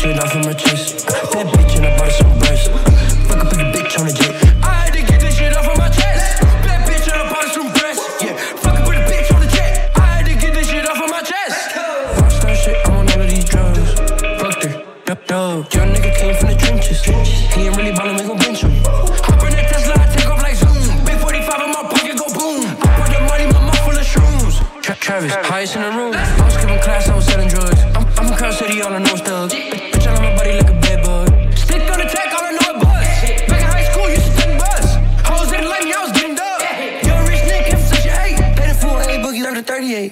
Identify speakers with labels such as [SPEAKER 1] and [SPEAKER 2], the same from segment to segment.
[SPEAKER 1] shit off of my chest. That bitch and I bought her some breasts. Fuck a pretty bitch on the jet. I had to get this shit off of my chest. That bitch and I bought her some breasts. Yeah, fuck a pretty bitch on the jet. I had to get this shit off of my chest. Rockstar shit, I'm on all of these drugs. Fucked her, dub. Young nigga came from the trenches. He ain't really ballin', we gon' bench him. Hop in that Tesla, I take off like zoom. Big 45 in my pocket, go boom. I brought the money, my mouth full of shrooms. Travis, highest in the room. I was skipping class, I was selling drugs. I'm from Crown City, all I know is thugs. Bitch, I love my body like a bed bug. Stick on the track, all I know is buzz. Back in high school, used to take bus. Hoes in the lane, I was getting dub. Yo, rich nigga, came from such an 8. Paid a full A, boogie left at 38.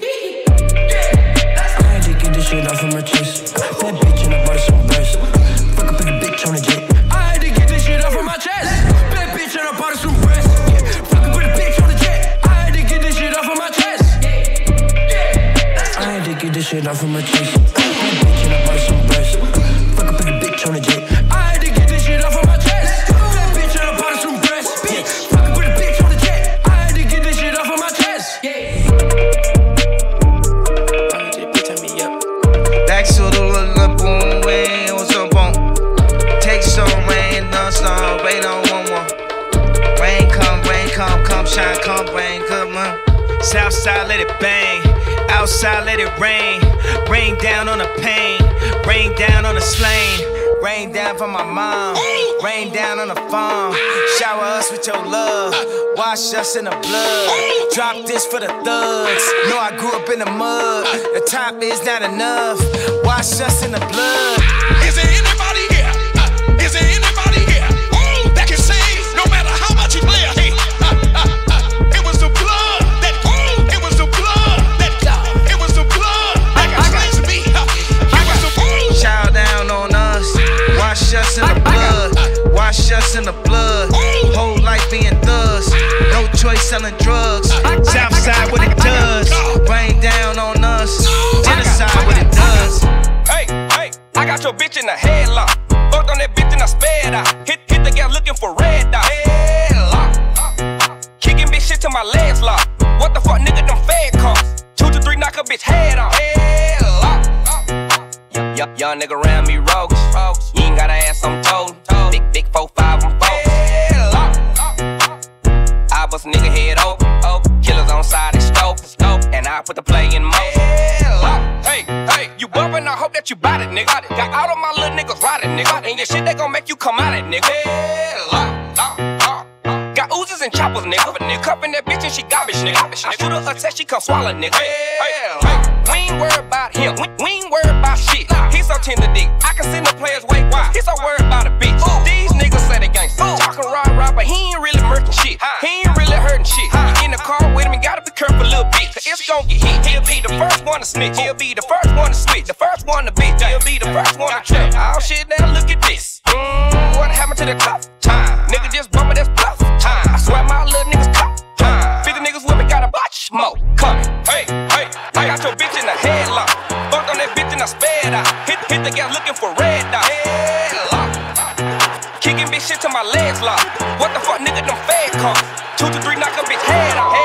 [SPEAKER 1] I had to get this shit off of my chest. That bitch and I bought her some breasts. Fuck a pretty bitch on the jet. I had to get this shit off of my chest. Bad bitch and I bought her some breasts. Fuck a pretty bitch on the jet. I had to get this shit off of my chest. I had to get this shit off of my chest. Bad bitch and I bought her some breasts. Fuck a pretty bitch on the jet. I had to get this shit off of my chest. Bad bitch and I bought her some breasts. Fuck a pretty bitch on the jet. I had to get this shit off of my chest.
[SPEAKER 2] Back to the boom, way on some bone. Take some rain, non-stop, rain on 1-1. Rain come, shine, come, rain, come on. Southside, let it bang. Outside, let it rain. Rain down on the pain. Rain down on the slain. Rain down for my mom. Rain down on the farm. Shower us with your love. Wash us in the blood. Drop this for the thugs. Know I grew up in the mud. The top is not enough. Wash us in the blood.
[SPEAKER 3] Is there anybody here? Is there anybody here that can sing no matter how much you play? It was the blood that. It was the blood that. It was the blood that cleansed me. It was the blood.
[SPEAKER 2] Shower down on us. Wash us in the blood. Wash us in the blood. Whole life being thugs. No choice selling drugs. Southside what it does. Rain down on us. Genocide what it does.
[SPEAKER 4] Hey, I got your bitch in a headlock. Fucked on that bitch and I sped out. Hit the gal looking for red dot. Headlock. Kicking bitch shit till my legs lock. What the fuck, nigga, them fed costs. 2 to 3 knock a bitch head off. Headlock. Young nigga around me rogues. You ain't got an ass, I'm told. Big 4-5, I'm 4. Headlock. I bust a nigga head open. Killers on side and scope. And I put the play in motion. Hey, you bumpin', I hope that you bout it, nigga. Got all of my little niggas riding, nigga. And your shit, they gon' make you come out it, nigga. Got oozes and choppers, nigga. Cuffin' that bitch and she garbage, nigga. I shoot her a test, she come swallow, nigga. We ain't worried about him, we ain't worried about shit. He's so tender dick, I can send the players way wide. He's so worried about a bitch. These niggas say they gangsta. Talkin' rah, but he ain't really murking shit. He ain't really hurting shit. You in the car with him, you gotta be careful, little bitch. Cause it's gon' get hit. He'll be the first one to snitch. He'll be the first one to switch. The first one to bitch. He'll be the first one to trip. Oh shit, now look at this. What happened to the clock? Time. Nigga just bumpin', that's bluff. Time. I swear my little niggas cop. Time. 50 niggas with me, got a bunch more coming. Hey, I got your bitch in a headlock. Fucked on that bitch and I sped out. Hit the gal looking for red dot. Headlock. Kicking bitch shit till my legs lock. What the fuck, nigga, them fed costs. 2 to 3 knock a bitch head off.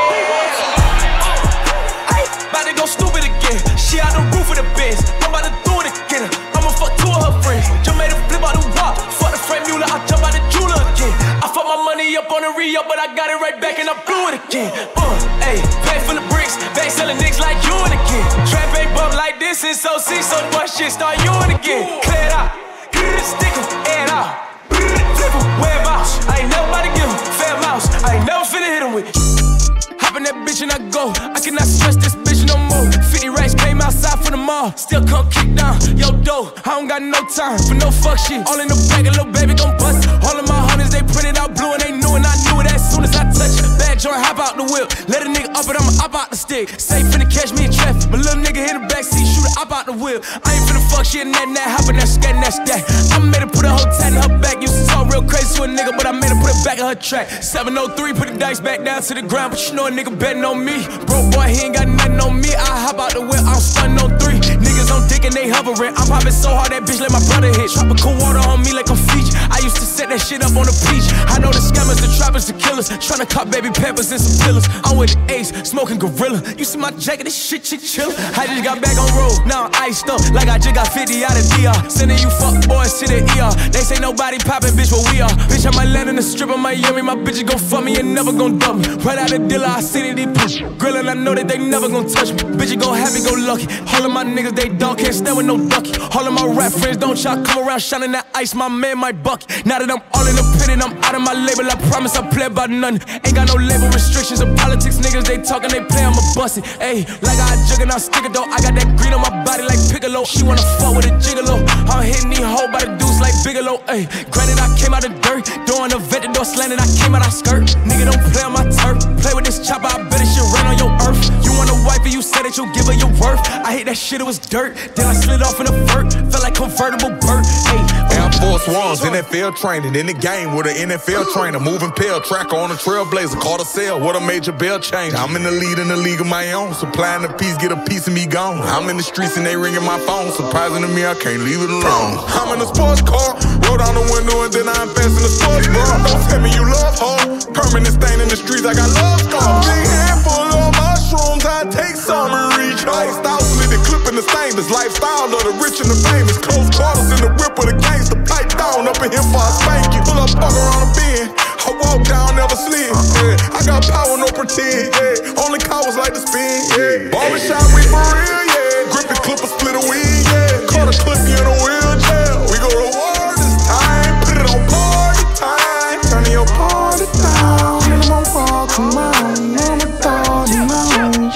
[SPEAKER 1] About to go stupid again. She out the roof of the Benz. I'm about to do it again. I'ma fuck 2 of her friends. Just made a flip out the walk. Fuck the frame mule, I jump out the jeweler again. I fuck my money up on the re-up, but I got it right back and I blew it again. Ayy, bag full of bricks, bag selling niggas like you and again. Trap ain't bump like this in so sick, so the boy shit start you and again. Clear it out, stick em, air it out. Flip em, whereabouts. I ain't never about to give him fair mouse. I ain't never finna hit him with. Hop in that bitch and I go. I cannot stress this bitch no more. 50 racks came outside for the mall. Still come kick down yo dough. I don't got no time for no fuck shit. All in the bag, a little baby gon' bust. All of my honeys, they printed out blue and they knew and I knew it as soon as I touch it. Bad joint, hop out the whip. Let a nigga up it, I'ma hop out the stick. Safe finna catch me in traffic. My little nigga hit the backseat, shoot it, hop out the whip. I ain't finna fuck shit and that, hoppin' that scat and that's that. I made her put a whole tat in her back. Used to talk real crazy to a nigga, but I made her put it back in her track. 703, put the dice back down to the ground, but you know a nigga betting on me. Broke boy, he ain't got nothing on me. I hop out the whip, I'm stunning on 3. Niggas niggas on dick and they hovering. I'm popping so hard that bitch let my brother hit. Tropical water on me like I'm Fiji. I used to set that shit up on the beach. I know the scammers, the trappers, the killers. Tryna cop baby peppers and some pillars. I'm with the Ace, smoking gorilla. You see my jacket, this shit chillin'. I just got back on road, now I'm iced up like I just got 50 out of DR. Sending you fuck boys to the ER. They say nobody poppin', bitch, but we are. Bitch, I might land in the strip of Miami. My bitches gon' fuck me and never gon' dump me. Right out the dealer, I see that they push. Grillin', I know that they never gon' touch me. Bitches go happy, go lucky. All of my niggas, they dog, can't stand with no ducky. All of my rap friends, don't y'all come around shining that ice. My man, my bucket. Now that I'm all independent, I'm out of my label. I promise I play about none. Ain't got no label restrictions or politics. Niggas, they talkin', they play, I'ma bust it. Ayy, like I jugkin', I stick it though. I got that green on my body like Piccolo. She wanna fuck with a gigolo. I'm hitting these hoes by the deuce like Bigelow. Ayy, granted, I came out of dirt. Doing the vet, the door slanted, I came out of skirt. Nigga, don't play on my turf. Play with this chopper, I bet it shit rain on your earth. You want a wife and you said that you'll give her your worth. I hate that shit, it was dirt. Then I slid off in a vert. Felt like convertible bird.
[SPEAKER 5] Air Force Ones, NFL training. In the game with an NFL trainer. Moving pill, tracker on a trailblazer. Caught a sale with a major bell change. I'm in the lead in the league of my own. Supplying the piece, get a piece of me gone. I'm in the streets and they ringing my phone. Surprising to me, I can't leave it alone. I'm in a sports car. Roll down the window and then I invest in the sports bar. Don't tell me you love her. Permanent stain in the streets, I got love scars. Big handful of mushrooms, I take some and reach. Iced out, slit the clip in the stainless. Lifestyle of the rich and the famous. Close quarters in the whip with a gangster. Pipe down up in here for a spank you. Pull up, fuck around a bend. I walk down, never slid. Yeah. I got power, no pretend. Yeah. Only cowards like to spin. Yeah. Barbershop, we for real. Yeah. Grip the clipper, split a wheel. Yeah. Caught a clip in a wheelchair. We go to war this time. Put it on party time. Turn your party down. Get them on fall, come on. I'm a dog, you know.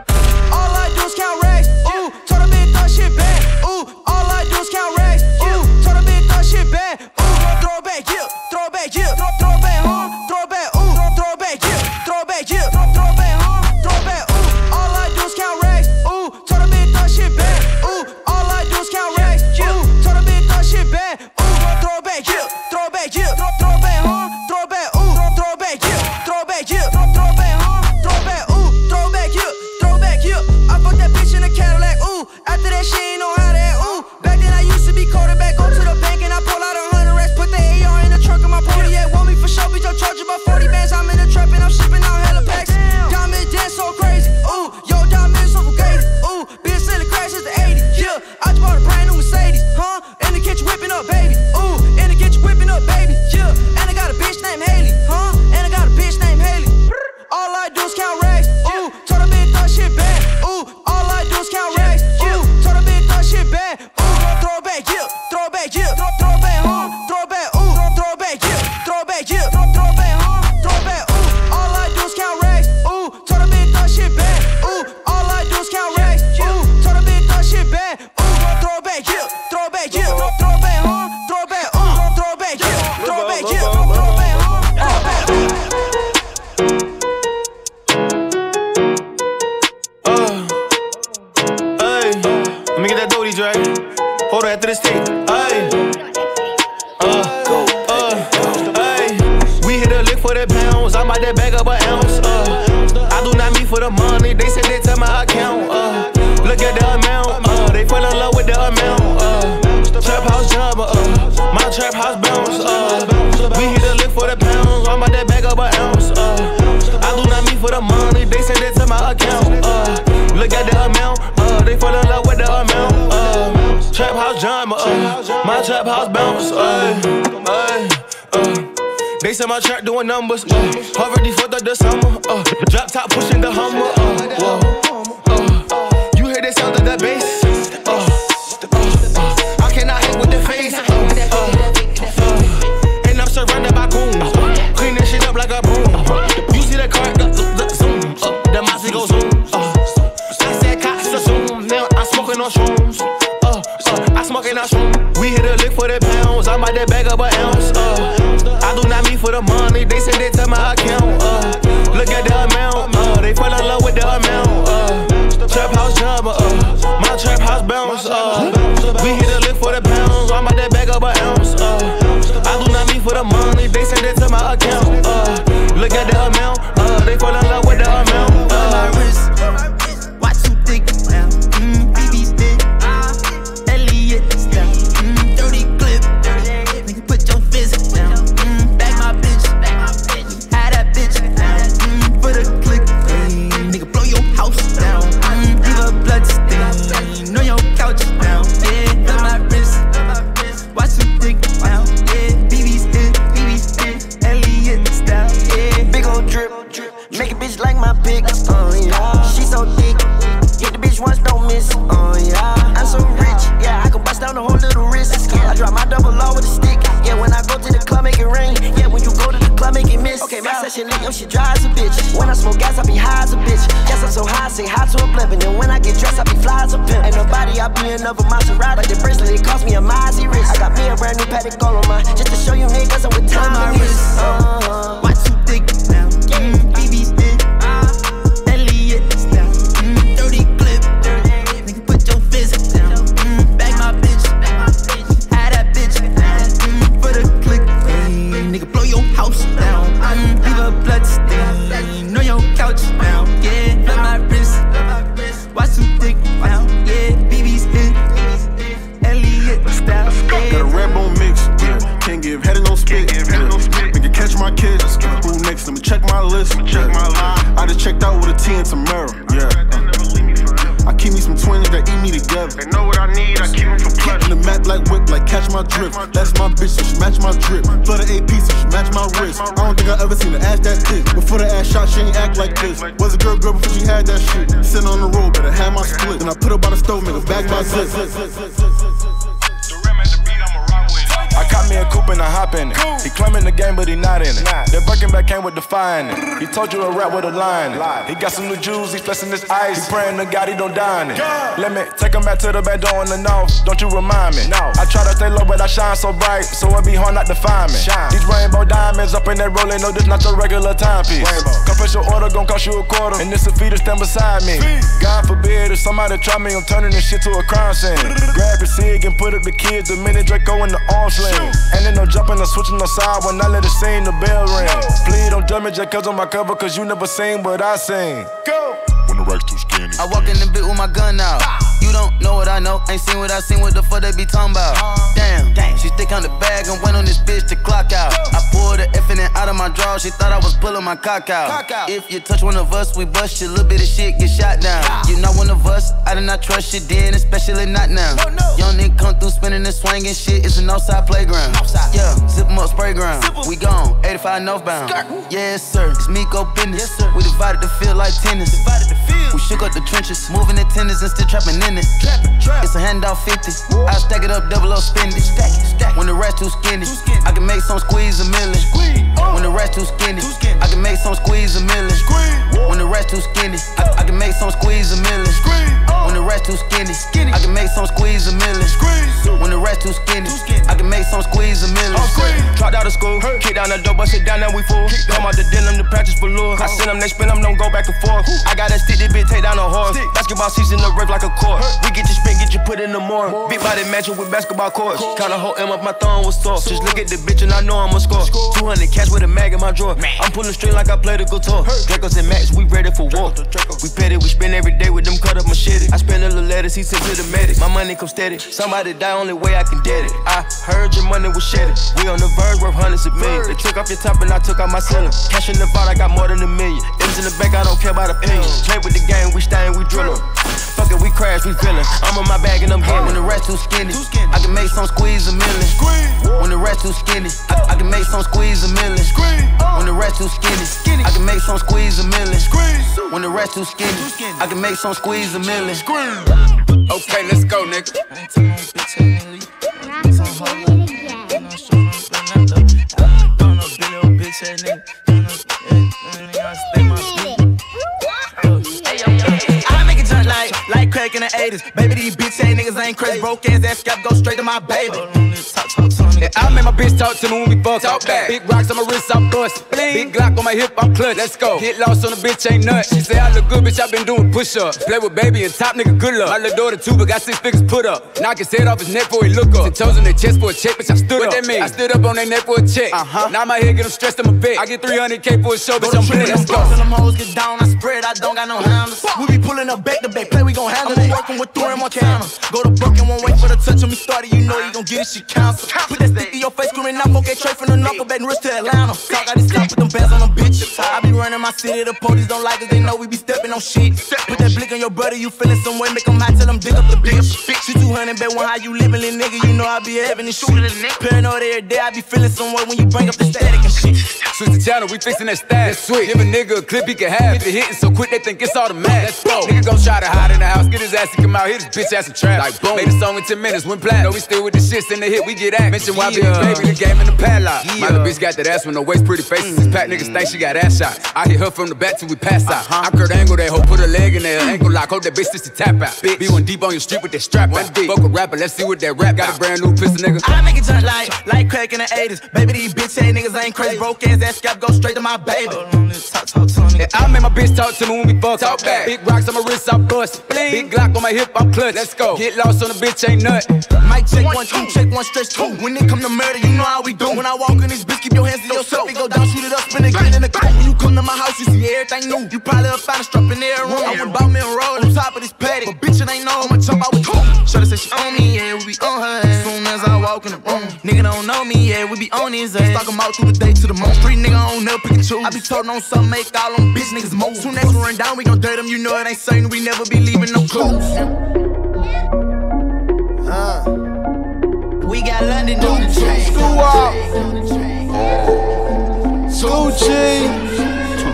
[SPEAKER 1] All I do is count racks. Ooh, told a bitch throw shit back. Ooh, all I do is count racks. Ooh, told a bitch throw shit back. Ooh, throw it back, yeah. Throw it back, yeah. Throw it back, huh? Throw it back, ooh. Throw it back, yeah. Throw it back, yeah. Throw it back, huh? Throw it back, ooh. All I do is count racks. Ooh, told a bitch throw shit back. Ooh, all I do is count racks. Ooh, told a bitch throw shit back. Ooh, throw it back, yeah. Throw it back, yeah. Throw it back, huh? Throw it back, ooh. Throw it back, yeah. Throw it back, yeah. Throw it back, huh? Throw it back, ooh. Throw it back, yeah. Throw it back, yeah. I fucked that bitch in a Cadillac, ooh. After that, she ain't know how to act, ooh. Back then I used to be quarterback. Go to the bank and I pull out 100 racks. Put the AR in the trunk of my pony. Yeah, want me for sure, bitch. I'm charging about 40 bands. I'm in the trap and I'm shipping out hella packs. Diamond dance so crazy, ooh. Yo, diamond so fugazi, ooh. Been selling crash since the 80s, yeah. I just bought a brand new Mercedes, huh? In the kitchen whipping up, baby, ooh. In the kitchen whipping up, baby, yeah. And I got a bitch named Haley, huh? And I got a bitch named Haley. All I do is count racks, ooh. Told a bitch throw shit back, ooh. All I do is count racks, ooh. Told a bitch throw shit back, ooh. Throw it back, yeah. Throw it back, yeah. Throw it back, huh? Throw it back, ooh. Throw it back, yeah. Throw it back, yeah. Throw it back, huh? Throw it back, ooh. All I do is count racks, ooh. Told a bitch throw shit back, ooh. All I do is count racks, ooh. Told a bitch throw shit back, ooh. Throw it back, yeah. Throw it back, yeah. Throw it back, huh? Throw it back, ooh. Throw it back, yeah. Throw it back, yeah. Throw it back, huh? Throw it back.
[SPEAKER 6] Let me get that doty, Dre. Hold on after this tape. We hit a lick for the pounds. I'm out that bag up an ounce. I do not meet for the money. They send it to my account. Look at the amount. They fall in love with the amount. Trap house jump. My trap house bounce. We hit a lick for the pounds. I'm out that bag up an ounce. I do not meet for the money. They send it to my account. Look at the amount. They fall in love with the amount. Trap house jump. My trap house bounce. They say my trap doing numbers. Already for the summer. Drop top pushing the Hummer. You hear the sound of the bass? I cannot hang with the face. And I'm surrounded by goons. Clean this shit up like a broom. You see the car, zoom. The Mossy goes zoom. I said cops assume. Now I'm smoking on shrooms. I smoking on shrooms. We hit a lick for the pounds. I'm out that bag up an ounce. I do not meet for the money. They send it to my account. Look at the amount. They fall in love with the amount. Trap house jump. My trap house bounce. We hit a lick for the pounds. I'm out that bag up an ounce. I do not meet for the money. They send it to my account. Look at the amount. They fall
[SPEAKER 7] pick. Yeah. She so thick. Hit the bitch once, don't miss. Yeah. I'm so rich. Yeah, I can bust down the whole little wrist. I drop my double law with a stick. Yeah, when I go to the club, make it rain. Yeah, when you go to the club, make it miss. Okay, my session lit, yo, she dry as a bitch. When I smoke gas, I be high as a bitch. Yes, I'm so high, say hi to a blimp. And then when I get dressed, I be fly as a pimp. Ain't nobody, I be another Maserati. Like the bracelet, it cost me a Mozzie wrist. I got me a brand new Patek all on my. Just to show you niggas, I'm with time on this. Watch you thick now. BB's thick. Elliot now. 30 clip. Nigga, put your fist down. Bag my bitch. Had that bitch. For the click. Nigga, blow your house down. Leave a blood stain on your couch now. Yeah, blood my wrist. Watch you thick now. Yeah, BB's hit. Elliot style.
[SPEAKER 8] Got a Rambo mix. Yeah, can't give head and no spit. Nigga, catch my kids. Who next? Let me check my list. I just checked out with a T and Tamara. Yeah. I keep me some twins that eat me together.
[SPEAKER 3] They know what I need, I keep them for pleasure.
[SPEAKER 8] In the mat like whip, like catch my drip. That's my bitch, so she match my drip. Flooded AP, so she match my wrist. I don't think I ever seen her ass that thick. Before the ass shot, she ain't act like this. Was a girl before she had that shit. Sitting on the road, better have my split. Then I put her by the stove, make her bag my zip.
[SPEAKER 9] I caught me a coupe and I hop in it. He claiming the game, but he not in it. That Birkin bag came with the fire in it. He told you a rap with a line in it. He got some new jewels, he flexing his ice. He praying to God he don't die in it. Let me take him back to the back door in the north. Don't you remind me? No. I try to stay low, but I shine so bright, so it be hard not to find me. These rainbow diamonds up in that rolling, no, this not your regular timepiece. Confess your order, gon' cost you a quarter, and this a fee to stand beside me. God forbid if somebody try me, I'm turning this shit to a crime scene. Grab your cig and put up the kids, the minute Draco in the arm sling. And then no jumping or switching no side when I let it sing, the bell ring. Please don't judge me just cause on my cover, cause you never seen what I sing. Go! When the rack's too skinny.
[SPEAKER 10] I walk in the bit with my gun out. You don't know what I know, ain't seen what I seen, what the fuck they be talking about. Damn, she stick on the bag and went on this bitch to clock out. I pulled the F in it out of my drawer, she thought I was pulling my cock out. If you touch one of us, we bust you, little bit of shit get shot down. You not one of us, I did not trust you then, especially not now. Young nigga come through spinning and swinging shit, it's an outside playground. Yeah, zip 'em up, spray ground. We gone, 85 northbound. Yes sir, it's Miko business. We divided the field like tennis. We shook up the trenches, moving the tenders and still trapping in it. It's a handout 50. I stack it up, double up, spend it. When the rest too skinny, I can make some squeeze a million. When the rest too skinny, I can make some squeeze a million. When the rest too skinny, I can make some squeeze a million. When the rest too skinny, I can make some squeeze a million. When the rest too skinny, I can make some squeeze a million.
[SPEAKER 9] Dropped out of school, kick down the door, bust it down, now we full. Come out the denim, the patches for lure. I send them, they spin them, don't go back and forth. I got that stick, this bitch take down a horse. Basketball season, the rip like a court. We get you spin, get you put in the morning. Big body matching with basketball courts. Kinda hold M up, my thumb was sore. Just look at the bitch and I know I'ma score. 200 cash with a mag in my drawer. I'm pulling straight like I play the guitar. Dracos and Max, we ready for war. We petty, we spend every day with them cut up machete. I spend a little letters, he sent to the medic. My money come steady. Somebody die, only way I can get it. I heard your money was shedded. We on the verge, worth hundreds of millions. They took off your top and I took out my ceiling. Cash in the vault, I got more than $1 million. M's in the bank, I don't care about opinions. Play with the game, we stay and we drill 'em. Fuck it, we crash, we feelin'. I'm on my bag and I'm getting.
[SPEAKER 10] When the rest too skinny, I can make some squeeze a million. When the rest too skinny, I can make some squeeze a million. When the rest too skinny, I can make some squeeze a million. When the rest too skinny, I can make some squeeze a million.
[SPEAKER 9] Okay, let's go, nigga.
[SPEAKER 6] Like crack in the 80s. Baby, these bitch ass niggas ain't crazy. Broke ass scalp go straight to my baby.
[SPEAKER 11] Yeah, I make my bitch talk to me when we fuck. Talk back. Big rocks on my wrist, I'm bust. Big Glock on my hip, I'm clutch. Let's go. Get lost on the bitch, ain't nuts. She say I look good, bitch, I been doing push-ups. Play with baby and top nigga, good luck. My little daughter too, but got 6 figures put up. Knock his head off his neck before he look up. 10 toes on their chest for a check, bitch, I stood up. What that mean? I stood up on their neck for a check. Now my head get them stressed, I'm a bet. I get 300K for a show, bitch, I'm blessed. Let's go.
[SPEAKER 6] Till them hoes get down, I spread, I don't got no handles. We be pulling up back to back, play, we gon' handle it. Working with 3 Montana. Go to Brook and won't wait for the touch on me started, you know you gon' get it, she cancel. Put that stick dick in your face, screaming out, okay, straight from the knuckle, back and wrist to Atlanta. Talk out this top, put them bands on them bitches. I be running my city, the police don't like us, they know we be stepping on shit. Put that blick on your brother, you feeling some way, make them hot, tell them dig up the bitch. She 200, bet one how you living, little nigga, you know I be having this shit. Paranoid every day, I be feeling some way when you bring up the static and shit.
[SPEAKER 11] Switch the channel, we fixing that stash. Sweet. Give a nigga a clip he can have. Hit the hitting so quick they think it's automatic. Let's go. Nigga gon' try to hide in the house, get his ass to come out, hit his bitch ass and trap. Like boom. Made a song in 10 minutes, went platinum. Know we still with the shits in the hit, we get act. Mention YB baby, the game in the padlock. My little bitch got that ass with no waist, pretty faces. This pack niggas think she got ass shots. I hit her from the back till we pass out. I curve angle that hoe, put her leg in there, ankle lock, hold that bitch till she tap out. Be one deep on your street with that strap on. Fuck a rapper, let's see what that rap got. A brand new pistol, nigga.
[SPEAKER 6] I make it jump like crack in the 80s. Baby, these bitch ass niggas ain't crazy. Broke ass, that scalp go straight to my baby. Talk to me.
[SPEAKER 11] Yeah, I make my bitch talk to me when we fuck. Talk back. Big rocks on my wrist, I bust. Big Glock on my hip, I'm clutch. Let's go. Get lost on the bitch, ain't nut.
[SPEAKER 6] Mic check 1, 2, check 1, stretch 2. When it come to murder, you know how we do. When I walk in this bitch, keep your hands to yourself. We go down, shoot it up, spin it, get in the coat. When you come to my house, you see everything new. You probably will find a strap in there room. I went bout me and roll on top of this paddock. But bitch, it ain't know I'ma jump out with two. Shorty said she on me, yeah, we be on her ass. Soon as I walk in the room, nigga don't know me, yeah, we be on his ass. Stalk him out through the day to the moon. Street nigga on never pick and choose. I be toting on something, make all them bitch niggas move. Soon as we run down, we gon' dirt them. You know it ain't certain, we never be leaving no clues. We got London on the train.
[SPEAKER 12] School up. School G.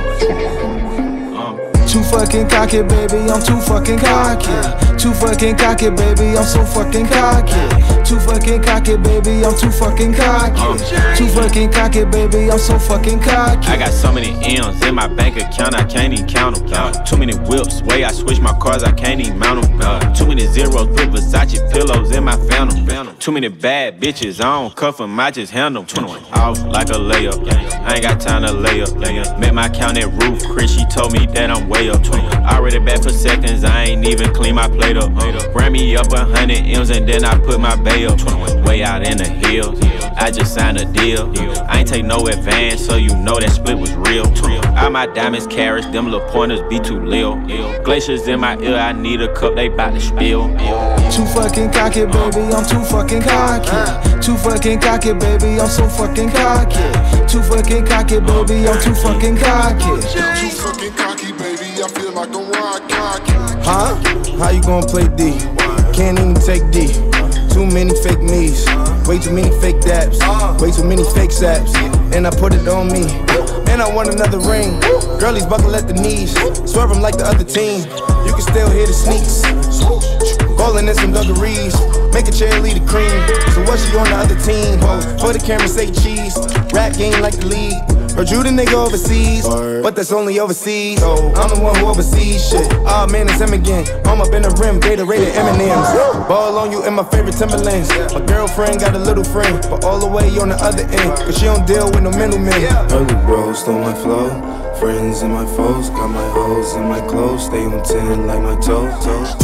[SPEAKER 12] Too fucking cocky, baby, I'm too fucking cocky. Too fucking cocky, baby, I'm so fucking cocky. Too fucking cocky, baby, I'm too fucking cocky. Too fucking cocky, baby, I'm so fucking cocky.
[SPEAKER 13] I got so many M's in my bank account, I can't even count them. Too many whips, way I switch my cars, I can't even mount them. Too many zeros, put Versace pillows in my phantom. Too many bad bitches, I don't cuff them, I just handle them. Off like a layup, I ain't got time to lay up. Met my count at Roof, Chris, she told me that I'm way up. Already back for seconds, I ain't even clean my plate up. Ran me up 100 M's and then I put my bay up. Way out in the hills, I just signed a deal. I ain't take no advance, so you know that split was real. All my diamonds carrots, them little pointers be too lil. Glaciers in my ear, I need a cup, they bout to spill.
[SPEAKER 12] Too fucking cocky, baby, I'm too fucking cocky. Too fucking cocky, baby, I'm so fucking cocky. Too fucking cocky, baby, I'm too fucking cocky.
[SPEAKER 14] Too fucking cocky, baby, I feel like I'm rock cocky.
[SPEAKER 12] Huh? How you gonna play D? Can't even take D. Too many fake me's, way too many fake daps, way too many fake saps, and I put it on me. And I want another ring. Girlies buckle at the knees, swerve them like the other team. You can still hear the sneaks, ballin' in some dungarees, make a cheerleader cream. So what's she on the other team? For the camera say cheese, rap game like the league. Heard you the nigga overseas, but that's only overseas. I'm the one who oversees shit. Ah man, it's him again. I'm up in the rim, Gatorade M&M's. Ball on you in my favorite Timberlands. My girlfriend got a little friend, but all the way on the other end, cause she don't deal with no middlemen.
[SPEAKER 15] Early bros stole my flow, friends and my foes, got my hoes in my clothes, stay on 10 like my toes.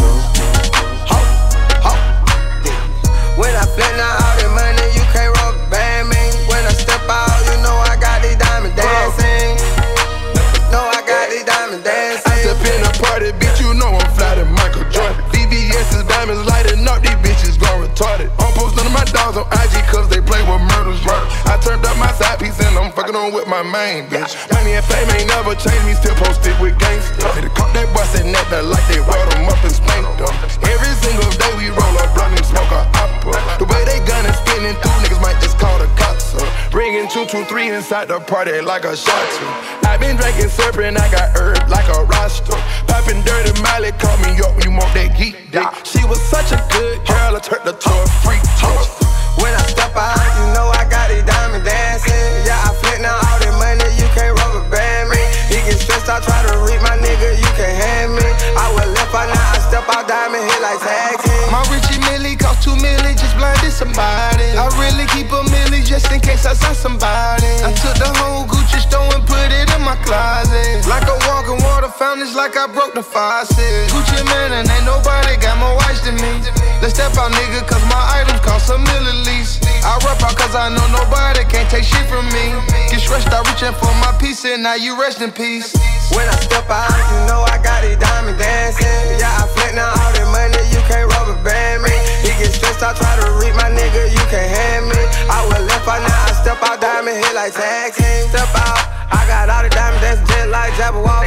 [SPEAKER 16] When I flip now all the money, you can't rubber band me. When I step out, you know I got these diamonds dancing. No, I got these diamonds dancing.
[SPEAKER 14] I step in a party, bitch, you know I'm fly to Michael Jordan. VVS is diamonds lighting up, these bitches gone retarded. I'm posting on my dogs on IG cause they play with murders, right? I turned up my side piece and I'm fucking on with my main bitch. Money and fame ain't never changed me, still posted with gangsters. They caught that boy sitting at that like they rolled them up and spanked them. Every single day we roll up blunt and smoke a opera. The way they gun and spinning through, niggas might just call the cops up. Bringing 223 inside the party like a shot to. I been drinking serpent, I got herb like a roster. Popping dirty Miley, call me up when you want that geek dick. She was such a good girl, I turned her to a freak talk.
[SPEAKER 16] When I step out, you know I got these diamonds dancing. Yeah, I flip now all the money, you can't rubber band me. You get stressed out, try to read my nigga, you can't hand me. I was left out, now I step out, diamond hit like tag team.
[SPEAKER 6] My Richie Millie cost 2 million, just blinded somebody. I really keep a milli just in case I saw somebody. I took the whole Gucci store and put it in my closet. Like a walking water fountain, it's like I broke the faucet. Gucci man and ain't nobody got more watch than me. Let's step out, nigga, cause my items cost $1 million at least. I rap out cause I know nobody can't take shit from me. Get stressed out reaching for my piece and now you rest in peace.
[SPEAKER 16] When I step out, you know I got these diamonds dancing. Yeah, I flip now all the money, you can't rubber band me. He get stressed out, try to read my nigga, you can't hand me. I was left out, now I step out, diamond hit like tag team. Step out, I got all the diamonds dancing just like Jabberwock.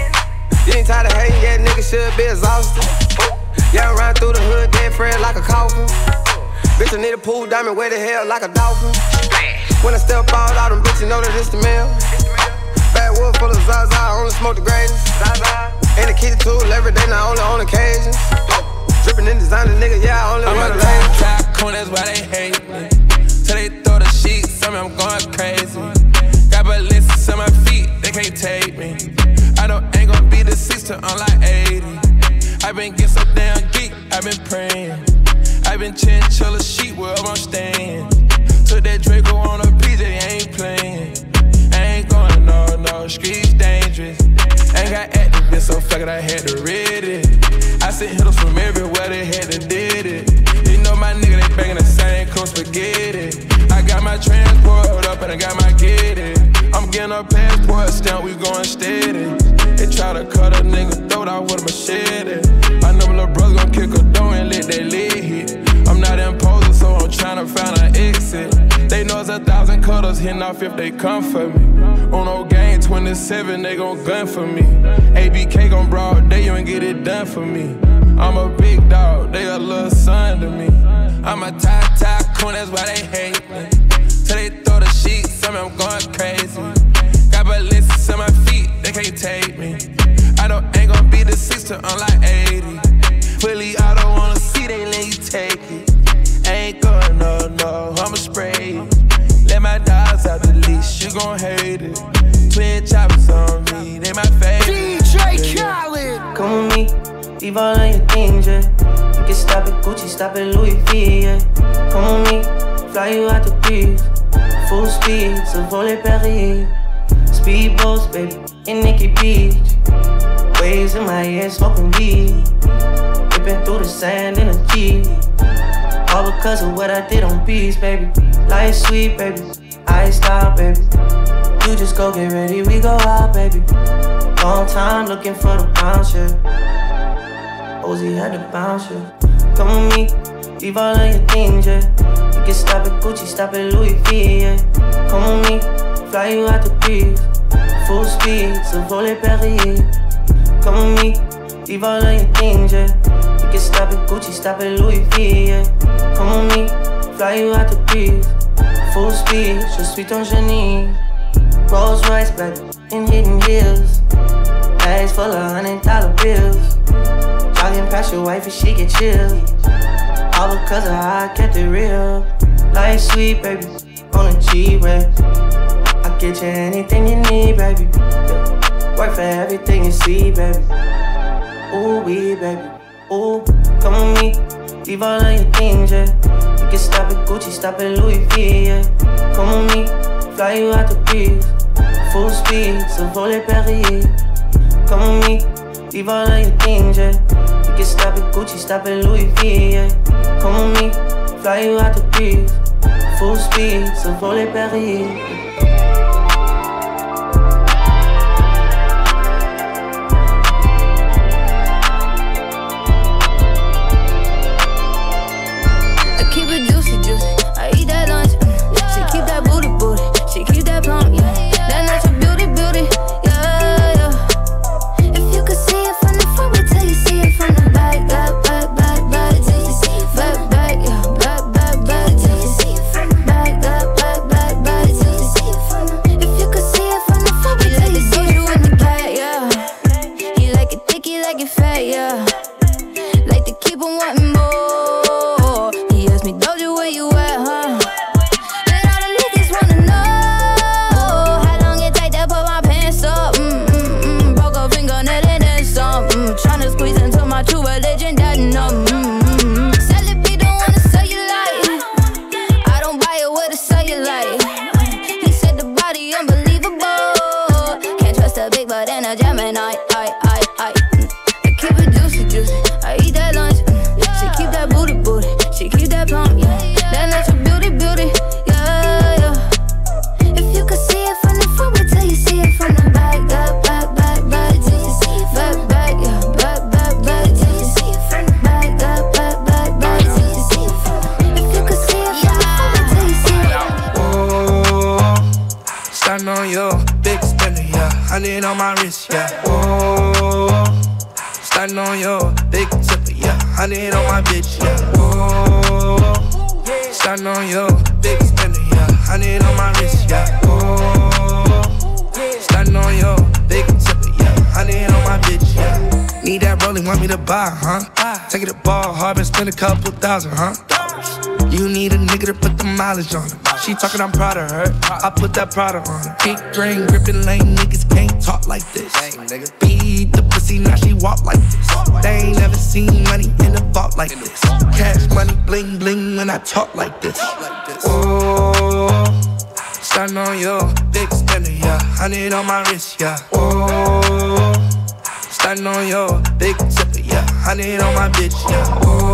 [SPEAKER 16] You ain't tired of hating, yeah, nigga should be exhausted. Yeah, run through the hood, dead friend like a coffin. Bitch, I need a pool diamond, where the hell like a dolphin. When I step out, all them bitches know that it's the meal. Backwood full of Zaza, I only smoke the greatest. In the kitchen tool every day, not only on occasions. Drippin' in designer, nigga, yeah, I only run the lane.
[SPEAKER 17] Tycoon, that's why they hate me. Till they throw the sheets, tell me I'm going crazy. Got ballistics on my feet, they can't take me. I ain't gon' be the 60, I'm like 80. I been getting so damn geek, I been praying. I been chinchilla sheet wherever I'm staying. Took that Draco on a PJ, ain't playing. I ain't going no, streets dangerous. Ain't got activists, so fuck it, I had to read it. I sent hitters from everywhere, they had to did it. You know my nigga, they bangin' the same cold spaghetti. I got my transport up and I got my get it. I'm getting a passport stamp, we going steady. They try to cut a nigga throat out with a machete. I know my little brother gon' kick a door and let that lid hit. I'm not imposing, so I'm tryna find an exit. They know it's 1,000 cutters hitting off if they come for me. On no game 27, they gon' gun for me. ABK gon' broad day, you ain't get it done for me. I'm a big dog, they a little son to me. I'm a tycoon, that's why they hate me. Till they throw the sheets, tell me I'm going crazy. Got ballistics on my feet, they can't take me. I ain't gon' be the 60, I'm like 80. Fully auto on the seat, they let you take it. Ain't going no, I'ma spray it. Let my dogs out the leash, you gon' hate it. Twin choppers on me, they my favorite.
[SPEAKER 7] DJ Khaled.
[SPEAKER 18] Come with me, leave all of your things, yeah. You can stop at Gucci, stop at Louis V, yeah. Come with me, fly you out the breeze. Full speed, so volley Perrier. Speedboats, baby, in Nikki Beach. Waves in my head, smoking weed. Ripping through the sand in a Jeep. All because of what I did on beats, baby. Life sweet, baby. I stop, baby. You just go get ready, we go out, baby. Long time looking for the bounce, yeah. Ozzy had to bounce, yeah. Come with me, leave all of your things, yeah. You can stop at Gucci, stop at Louis V, yeah. Come with me, fly you out the breeze. Full speed, so volley Perrier. Come with me, leave all of your things, yeah. You can stop at Gucci, stop at Louis V, yeah. Come with me, fly you out the breeze. Full speed, je suis ton génie. Rolls Royce, baby, in hidden hills. Bags full of $100 bills. Jogging past your wife and she get chilled. All because of how I kept it real. Life sweet, baby, on a G-Way. I'll get you anything you need, baby. Work for everything you see, baby. Ooh, wee, baby. Ooh, come with me, leave all of your things, yeah. You can stop at Gucci, stop at Louis V, yeah. Come with me, fly you out the breeze. Full speed, so volley Perrier. Come with me, leave all of your things, yeah. You can stop at Gucci, stop at Louis V, yeah. Come with me, fly you out the breeze. Full speed, so volley Perrier.
[SPEAKER 1] yeah. Oh, starting on your big tipper, yeah. 100 on my bitch, yeah. Oh, starting on your big spender, yeah. 100 on my wrist, yeah. Oh, starting on your big tipper, yeah. 100 on my bitch, yeah. Need that rolling, want me to buy, huh? Take it to ball hard and spend a couple thousand, huh? You need a nigga to put the mileage on her. She talking, I'm proud of her. I put that Prada on her. Big drain, gripping lane, niggas can't talk like this. Beat the pussy, now she walk like this. They ain't never seen money in the vault like this. Cash money, bling bling when I talk like this. Oh, starting on your big spender, yeah. 100 on my wrist, yeah. Oh, starting on your big tipper, yeah. 100 on my bitch, yeah. Oh,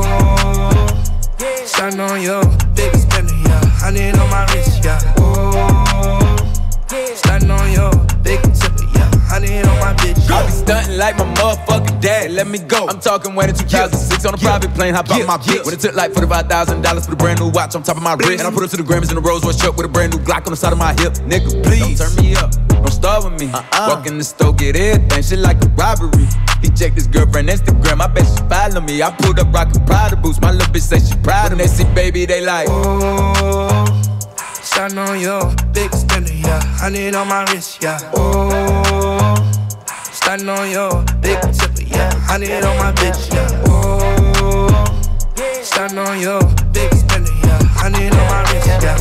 [SPEAKER 1] starting on your big spender, yeah. 100 on my wrist, yeah. Oh, starting on your big tipper, yeah. 100 on my bitch, yeah.
[SPEAKER 11] I be stunting like my motherfucking dad, let me go. I'm talking way to 2006 on a private plane, hop out my bitch. When it took like $45,000 for the brand new watch on top of my wrist. And I put it to the Grammys in a Rolls Royce truck with a brand new Glock on the side of my hip. Nigga, please, don't turn me up, don't start with me. Walk in the store, get everything, shit like a robbery. He checked his girlfriend Instagram, I bet she follow me. I pulled up rockin' Prada boots, my little bitch say she proud of me. When they see baby, they like,
[SPEAKER 1] oh, starting on your big spender, yeah. 100 on my wrist, yeah. Oh, starting on your big tipper, yeah. 100 on my bitch, yeah. Oh, starting on your big spender, yeah. 100 on my wrist, yeah.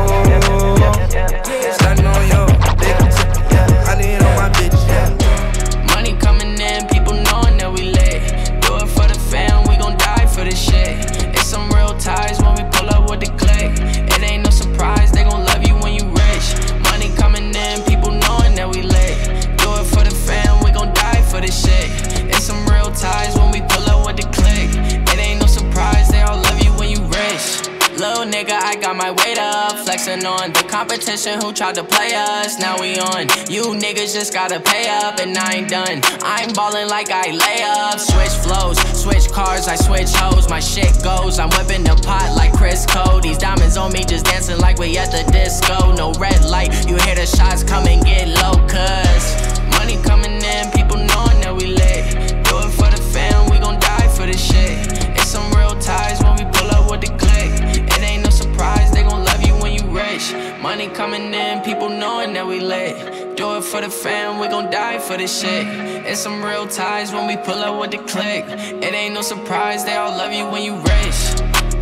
[SPEAKER 1] Oh, starting on your big tipper, yeah. 100 on my bitch, yeah.
[SPEAKER 19] Money coming in, people knowing that we lit. Do it for the fam, we gon' die for this shit. It's some real ties when we pull up with the click. It ain't no surprise, they gon' love you when you rich. Money coming in, people knowing that we lit. Do it for the fam, we gon' die for this shit. It's some real ties when we pull up with the click. It ain't no surprise, they all love you when you rich. Little nigga, I got my weight up, flexing on the competition who tried to play us. Now we on. You niggas just gotta pay up, and I ain't done. I'm ballin' like I lay up. Switch flows, switch cars, I switch hoes. My shit goes, I'm whipping the pot like Chris Cole. These diamonds on me just dancing like we at the disco. No red light, you hear the shots come and get low, cuz money coming in, people knowing that we lit. Do it for the fam, we gon' die for this shit. It's some real ties when we pull up with the click. It ain't no surprise, they gon' love you when you rich. Money coming in, people knowing that we lit. Do it for the fam, we gon' die for this shit. It's some real ties when we pull up with the click. It ain't no surprise, they all love you when you rich.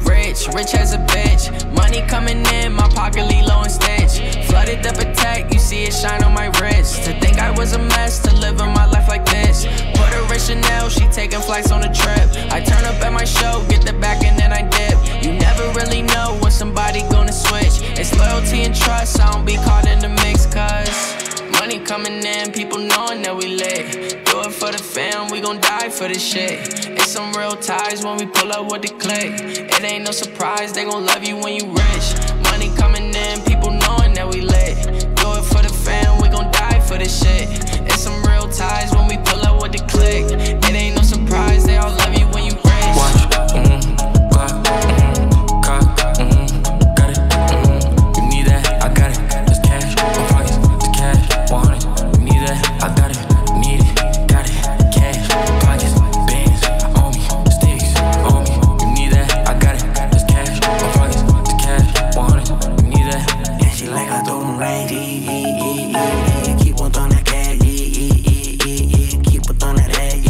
[SPEAKER 19] Rich as a bitch. Money coming in, my pocket Lilo and Stitch. Flooded the Patek, you see it shine on my wrist. To think I was a mess, to live in my life like this. Put her in Chanel, she taking flights on a trip. I turn up at my show, get the back and then I dip. You never really know when somebody gonna switch. It's loyalty and trust, I don't be caught in the mix, cuz money coming in, people knowing that we lit. Do it for the fam, we gon' die for this shit. It's some real ties when we pull up with the click. It ain't no surprise, they gon' love you when you rich. Money coming in, people knowing that we lit. Do it for the fam, we gon' die for this shit. It's some real ties when we pull up with the click. It ain't no surprise, they all love you when you rich.
[SPEAKER 1] Watch, got it, you need that, I got it. Just cash, my pockets, just cash, 100. You need that, I got it, need it, got it. Cash, pockets, bands, on me, sticks, on me. You need that, I got it. Just cash, my pockets, just cash, 100. You need that.
[SPEAKER 20] Yeah, she like I throw them right, keep on throwing that cash, keep on throwing that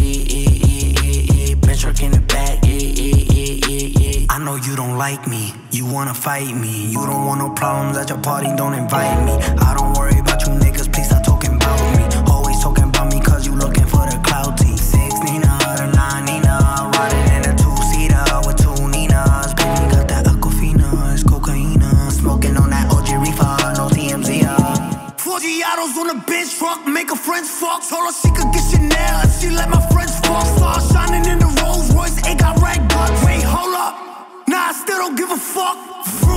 [SPEAKER 20] bitch truck in the back, I know you don't like me, you wanna fight me. You don't want no problems at your party, don't invite me. I don't worry about you niggas, please stop talking about me. Always talking about me cause you looking for the clout team. 6 Nina, the 9 Nina, riding in a 2-seater with 2 Ninas. Baby got that Aquafina, it's cocaine. Smoking on that OG reefer, no TMZ. 4 Giados on a bench truck, make her friends fuck. Told her she could get Chanel and she let my friends fuck. Stars shining in the Rolls Royce, ain't got rag bucks. Wait, hold up, nah, I still don't give a fuck.